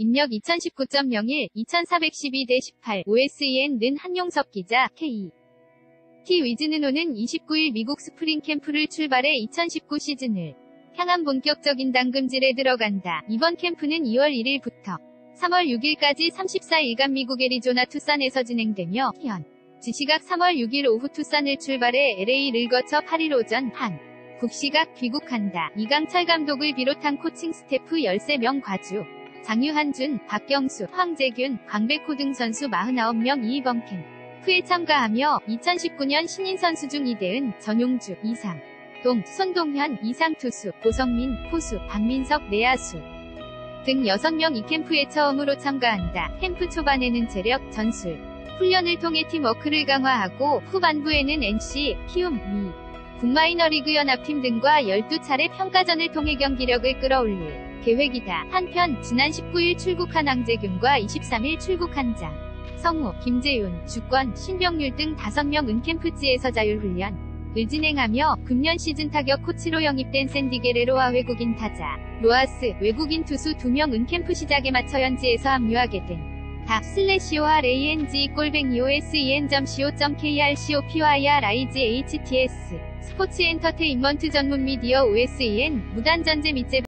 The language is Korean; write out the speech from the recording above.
입력 2019.01, 2412-18, OSEN 는 한용석 기자, K. T 위즈는오는 29일 미국 스프링 캠프를 출발해 2019 시즌을 향한 본격적인 당금질에 들어간다. 이번 캠프는 2월 1일부터 3월 6일까지 34일간 미국 애리조나 투싼에서 진행되며, 현지 시각 3월 6일 오후 투싼을 출발해 LA를 거쳐 8일 오전 한국 시각 귀국한다. 이강철 감독을 비롯한 코칭 스태프 13명 과주, 장유한준, 박경수, 황재균, 강백호 등 선수 49명이 이번 캠프에 참가하며 2019년 신인 선수 중 이대은, 전용주, 이상동, 손동현, 이상투수, 고성민, 포수, 박민석, 내야수 등 6명 이 캠프에 처음으로 참가한다. 캠프 초반에는 체력, 전술, 훈련을 통해 팀워크를 강화하고 후반부에는 NC, 키움, 미, 국마이너리그 연합팀 등과 12차례 평가전을 통해 경기력을 끌어올릴 계획이다. 한편 지난 19일 출국한 황재균과 23일 출국한 성우, 김재윤, 주권, 신병률 등 5명 은캠프지에서 자율훈련을 진행하며 금년 시즌 타격 코치로 영입된 샌디 게레로와 외국인 타자 로하스, 외국인 투수 2명 은캠프 시작에 맞춰 현지에서 합류하게 된 다/OSEN.co.krcopyr/IGHTS 스포츠 엔터테인먼트 전문 미디어 OSEN 무단 전제 및 재배